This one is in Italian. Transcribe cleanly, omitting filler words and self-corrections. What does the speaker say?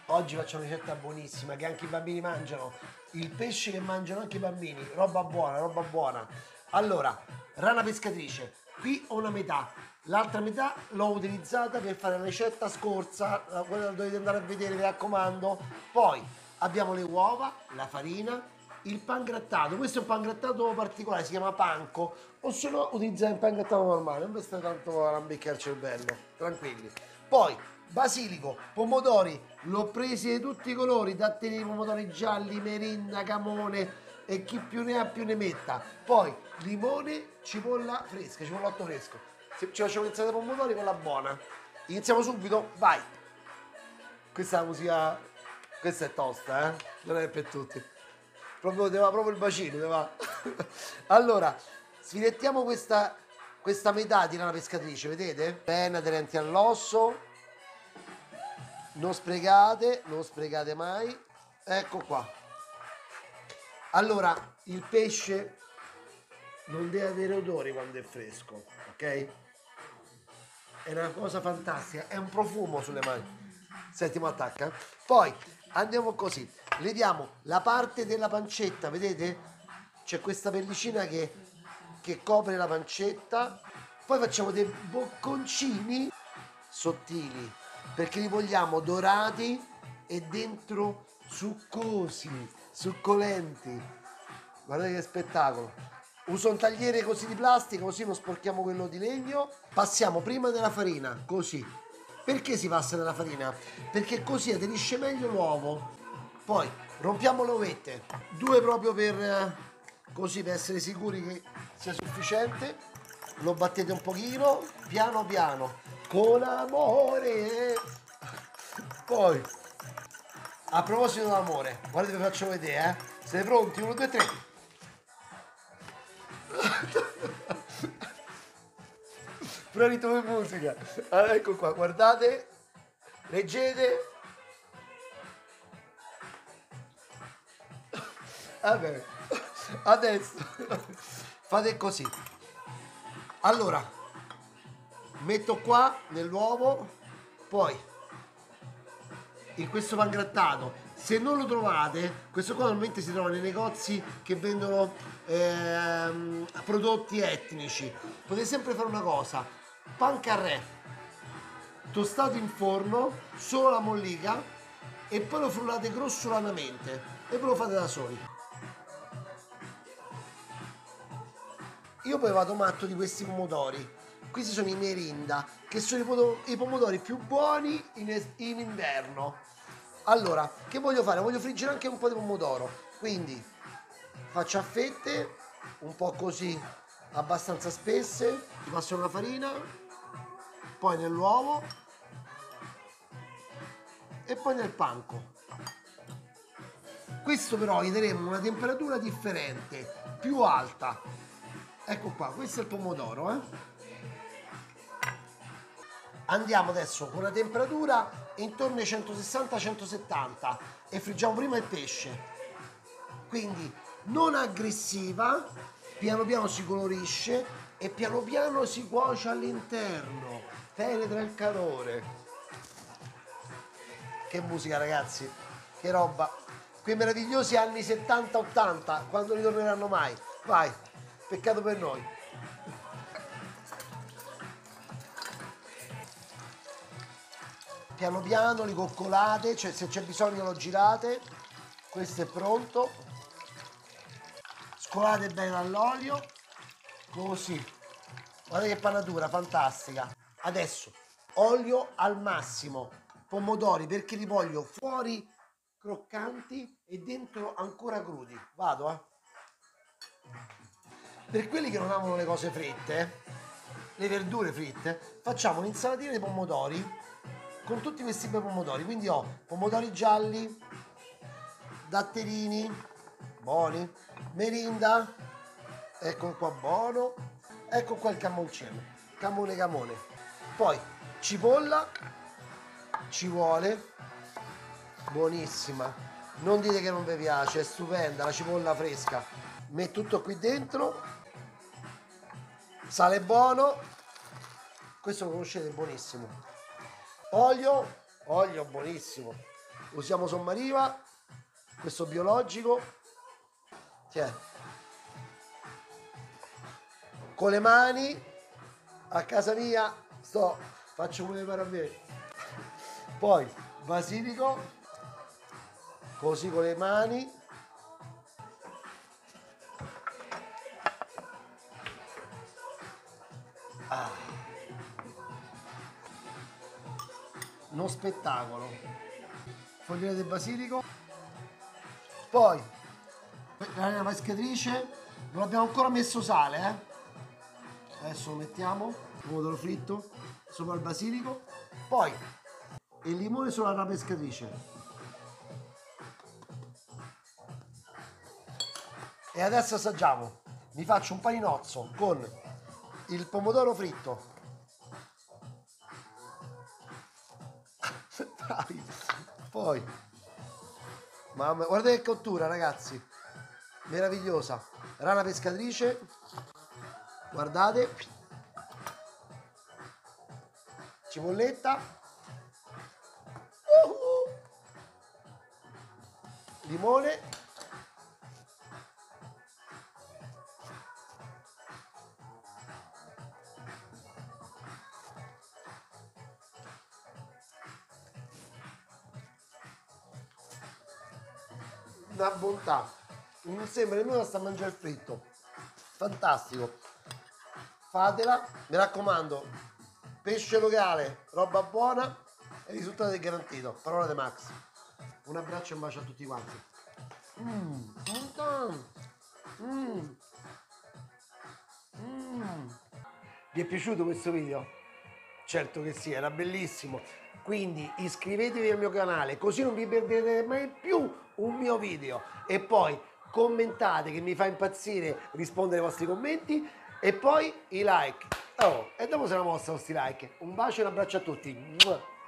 Oggi faccio una ricetta buonissima che anche i bambini mangiano. Il pesce che mangiano anche i bambini. Roba buona, roba buona. Allora, rana pescatrice. Qui ho una metà. L'altra metà l'ho utilizzata per fare la ricetta scorsa. Quella la dovete andare a vedere, mi raccomando. Poi abbiamo le uova, la farina, il pangrattato. Questo è un pangrattato particolare, si chiama panko. O se no utilizzare il pangrattato normale. Non vi state tanto a rambicchiare il cervello. Tranquilli. Poi basilico, pomodori, l'ho presi di tutti i colori, dateli pomodori gialli, merinda, camone e chi più ne ha più ne metta. Poi limone, cipolla fresca, cipollotto fresco. Se ci facciamo iniziare i pomodori, quella buona. Iniziamo subito? Vai! Questa è la musica, questa è tosta, non è per tutti. Proprio, te va proprio il bacino, te va. Allora, sfilettiamo questa metà di rana pescatrice, vedete? Bene aderenti all'osso. Non sprecate mai. Ecco qua. Allora, il pesce non deve avere odore quando è fresco, ok? È una cosa fantastica, è un profumo sulle mani. Senti, mi attacca. Poi andiamo così. Leviamo la parte della pancetta, vedete? C'è questa pellicina che copre la pancetta. Poi facciamo dei bocconcini sottili perché li vogliamo dorati e dentro succosi, succolenti. Guardate che spettacolo. Uso un tagliere così di plastica, così non sporchiamo quello di legno. Passiamo prima nella farina, così. Perché si passa nella farina? Perché così aderisce meglio l'uovo. Poi rompiamo le ovette, due proprio così per essere sicuri che sia sufficiente. Lo battete un pochino, piano piano, con amore. Poi, a proposito dell'amore, guardate vi faccio vedere, Siete pronti? 1, 2, 3. Pronto di musica. Allora, ecco qua, guardate, leggete. Vabbè, adesso fate così. Allora, metto qua nell'uovo, poi in questo pangrattato. Se non lo trovate, questo qua normalmente si trova nei negozi che vendono prodotti etnici. Potete sempre fare una cosa: pan carré tostato in forno, solo la mollica, e poi lo frullate grossolanamente e ve lo fate da soli. Io poi vado matto di questi pomodori. Questi sono i merinda, che sono i pomodori più buoni in inverno. Allora, che voglio fare? Voglio friggere anche un po' di pomodoro. Quindi faccio a fette, un po' così, abbastanza spesse. Ci passo la farina, poi nell'uovo e poi nel panco. Questo però gli daremo una temperatura differente, più alta. Ecco qua, questo è il pomodoro, Andiamo adesso con una temperatura intorno ai 160-170 e friggiamo prima il pesce. Quindi non aggressiva, piano piano si colorisce e piano piano si cuoce all'interno, penetra il calore. Che musica ragazzi, che roba. Quei meravigliosi anni 70-80, quando ritorneranno mai? Vai, peccato per noi. Piano piano li coccolate, cioè se c'è bisogno lo girate. Questo è pronto. Scolate bene all'olio, così. Guardate che panatura fantastica. Adesso olio al massimo, pomodori perché li voglio fuori croccanti e dentro ancora crudi. Vado, Per quelli che non amano le cose fritte, le verdure fritte, facciamo un'insalatina di pomodori con tutti questi bei pomodori. Quindi ho pomodori gialli, datterini, buoni, merinda, ecco qua buono, ecco qua il cammoncino, camone camone. Poi cipolla, ci vuole, buonissima. Non dite che non vi piace, è stupenda la cipolla fresca. Metto tutto qui dentro, sale buono, questo lo conoscete, è buonissimo. Olio buonissimo. usiamo Sommariva, questo biologico. Tiè. Con le mani a casa mia faccio come pare a me. Poi basilico, così con le mani. Uno spettacolo. Fogliette di basilico. Poi la rana pescatrice non abbiamo ancora messo sale, adesso lo mettiamo, pomodoro fritto sopra il basilico, poi il limone sulla rana pescatrice e adesso assaggiamo. Mi faccio un paninozzo con il pomodoro fritto. Poi mamma, guardate che cottura, ragazzi, meravigliosa. Rana pescatrice, guardate, cipolletta, limone, una bontà, non sembra nemmeno sta a mangiare il fritto, fantastico. Fatela, mi raccomando, pesce locale, roba buona e il risultato è garantito. Parola di Max. Un abbraccio e un bacio a tutti quanti. Vi è piaciuto questo video? Certo che sì, era bellissimo. Quindi iscrivetevi al mio canale così non vi perderete mai più un mio video. E poi commentate, che mi fa impazzire rispondere ai vostri commenti. E poi i like. Oh, e dopo se la mostra questi like. Un bacio e un abbraccio a tutti.